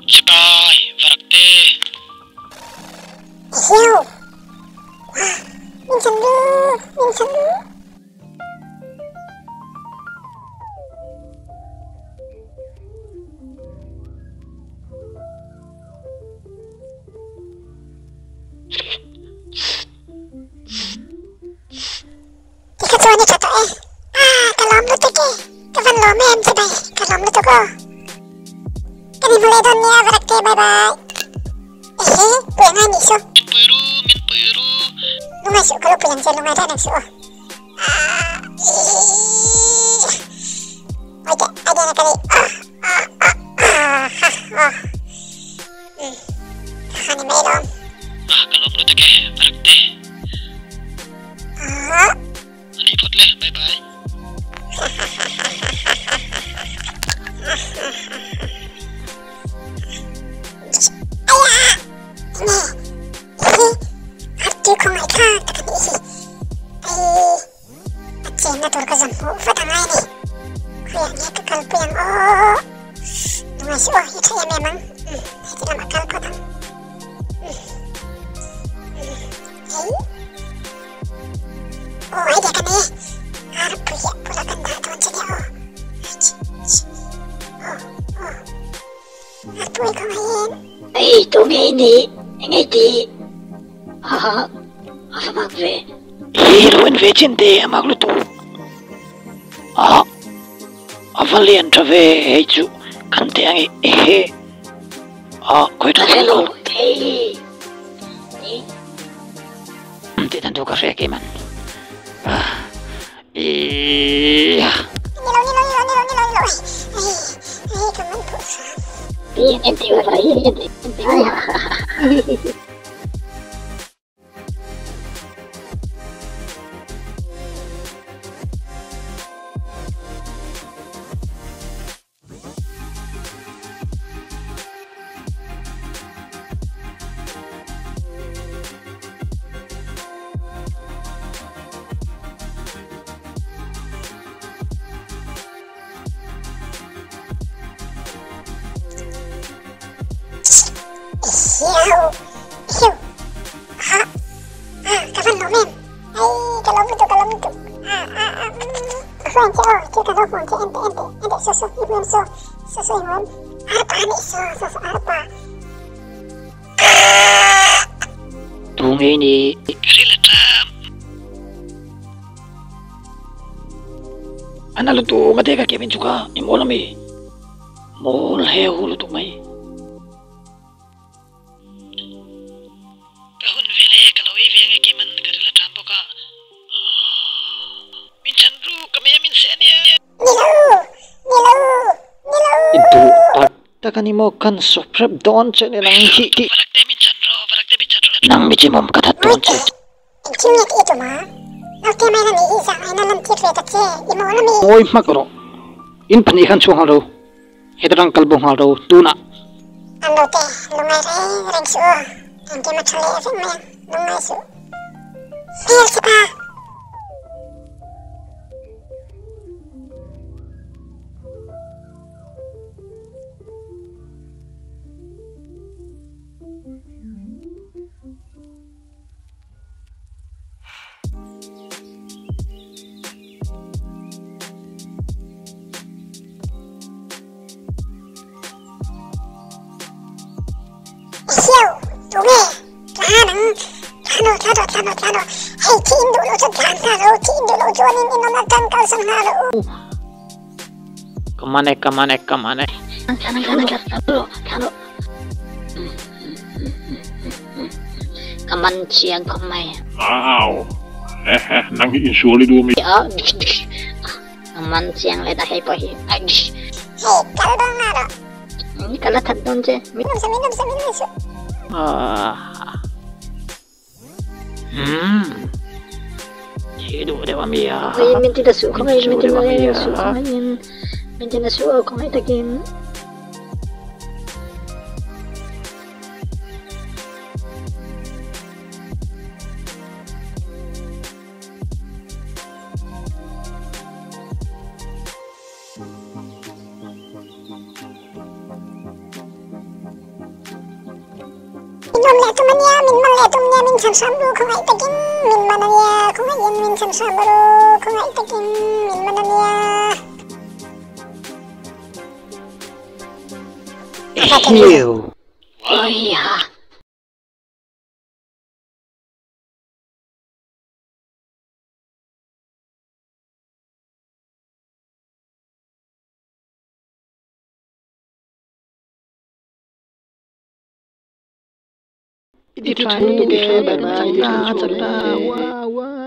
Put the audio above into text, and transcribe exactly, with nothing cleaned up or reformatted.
Sakay, varakte. Hiu. Wah, minsan dulu, minsan dulu. Ikatsuannya cato eh. Ah, kalau om lutuk eh. Kapan lo mem sabay, kalau om lutuk ko. Kani mulai doon niya, varakte, bye bye. Eh, puya nga niso. Puyuru, min puyuru. Lumay su, kalau pulang siya lumay ranag su. Ah, eh. Oke, ada na kali. Ah, ah, ah, ah, ah. Hmm, hani mayroon. Ah, kalau om lutuk eh, varakte. Ah, Alipot leh, bye bye. Aya! Ini, ini, arti ko nga ika, takanihi. Ay, at siya na turkazam mo, fatangay ni. Kuya niya kakalpo yang, oh. Lumayas, oh, ito yan memang. Hmm, hindi na makalpo ng. Hmm. Hmm. Ay? Oh, ay, di ka na eh. Harap kuya, pula ganda doon siya niya, oh. Oh, oh. Artuwi ko ngayon. Ay, tungi ini, ingay di. Haha, asamak ve. Heroin vecinde amagluto. Ah, avalian trave heju kante angi ehe. Ah, koi to Hello, hey. Ni, Tidak tahu kerja gimana. Ah, iya. Nilaw, nilaw, nilaw, nilaw, nilaw, nilaw. Ay, ay, kaman po sa. bien, ente wala, ente, ente wala. Hiyaw, hiyaw. Ha, ah, kapan lo men? Ay, kalau betul, kalau betul. Ah, ah, ah. Aku ente, oh, kita tahu pun, ente, ente, ente, susu, ibu yang so, susu ibu. Apa nih so, susu apa? Tungi ini. Rilatam. Ana luto ngateka Kevin juga. Imola mi. Mol hehu luto mai. Kahun vele kalau ivi yang keman karilatam boka. Min chandru kami min senia. Nilaw, nilaw, nilaw. Itu takkan imo kan soprep don cene nang hi hi. Varakte min chandru, varakte min chandru. Nang mici mom katat don Oke, cene. ciumnya itu mah. Oke, mainan nih, isa, mainan nanti kereta cie, imo lami. Oi makro. In panikan suang halo. Hidrang kalbong halo tuna. Ando teh, lungai re, reng su. Nanti macam leveng men, lungai su. Feel siapa? Hiu, tungi, tanang, tano, tano, tano, tano. Hey, tiin dulu sa tano, tiin dulu juanin inonatan kau sang halo. Kemana kemana kemana. Kanan, kanan, kanan, dulu, kanan. Kaman siang kamay. Wow. Eh, nang insuli dulu mi. Ya, kaman siang leda hay pahi. Ay, Hey, kalbang halo. ini kala tadon je. Minum sa, minum sa, minum sa. Ah. Hmm. Hidup dewa mia. Ay, min tidak suka, may min Hidup dewa tidak mia. suka, min min tidak suka kung ay tagin. nom le tum nya min man le tum nya min sam sam ru khong ai takin min man nya khong ai yen min sam sam ru khong ai takin min man nya Hiu. Oh iya. Itu try to get better. Cerita, cerita. Wah, wah.